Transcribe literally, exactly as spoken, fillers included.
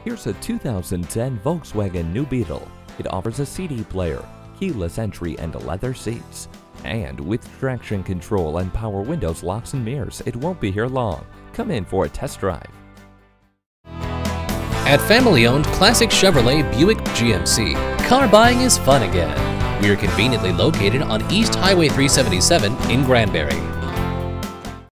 Here's a two thousand ten Volkswagen New Beetle. It offers a C D player, keyless entry, and leather seats. And with traction control and power windows, locks, and mirrors, it won't be here long. Come in for a test drive. At family-owned Classic Chevrolet Buick G M C, car buying is fun again. We are conveniently located on East Highway three seventy-seven in Granbury.